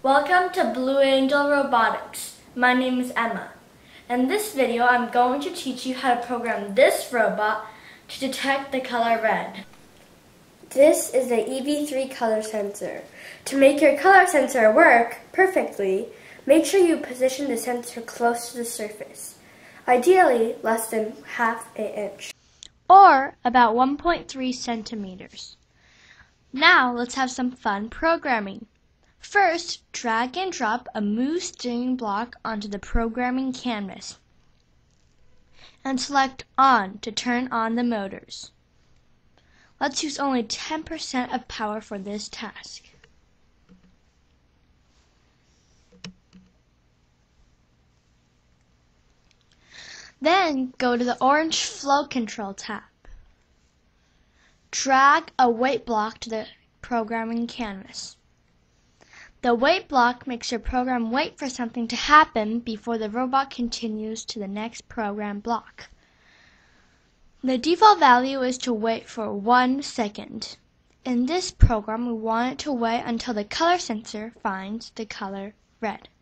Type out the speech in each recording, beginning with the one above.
Welcome to Blue Angel Robotics. My name is Emma. In this video, I'm going to teach you how to program this robot to detect the color red. This is the EV3 color sensor. To make your color sensor work perfectly, make sure you position the sensor close to the surface, ideally less than half an inch, or about 1.3 centimeters. Now let's have some fun programming. First, drag and drop a move steering block onto the programming canvas and select On to turn on the motors. Let's use only 10% of power for this task. Then go to the orange Flow Control tab. Drag a wait block to the programming canvas. The wait block makes your program wait for something to happen before the robot continues to the next program block. The default value is to wait for 1 second. In this program, we want it to wait until the color sensor finds the color red.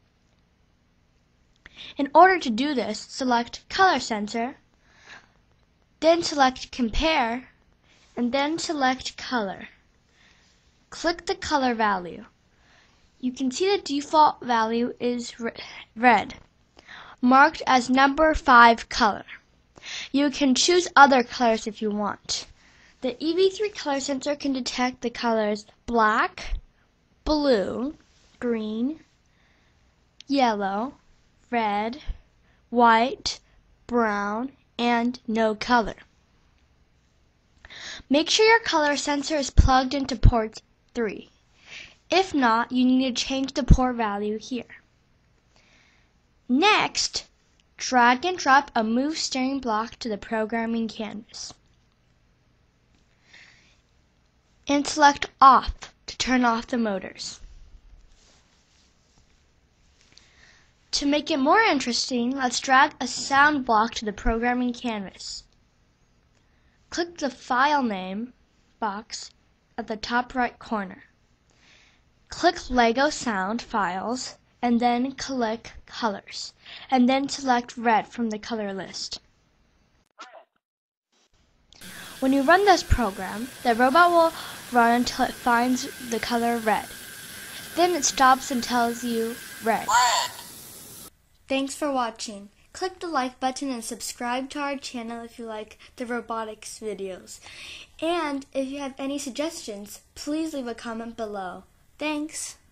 In order to do this, select Color Sensor, then select Compare, and then select Color. Click the color value. You can see the default value is red, marked as number 5 color. You can choose other colors if you want. The EV3 color sensor can detect the colors black, blue, green, yellow, red, white, brown, and no color. Make sure your color sensor is plugged into port 3. If not, you need to change the port value here. Next, drag and drop a move steering block to the programming canvas. And select Off to turn off the motors. To make it more interesting, let's drag a sound block to the programming canvas. Click the File Name box at the top right corner. Click Lego Sound Files, and then click Colors, and then select Red from the color list. When you run this program, the robot will run until it finds the color red. Then it stops and tells you red. Thanks for watching. Click the like button and subscribe to our channel if you like the robotics videos. And if you have any suggestions, please leave a comment below. Thanks!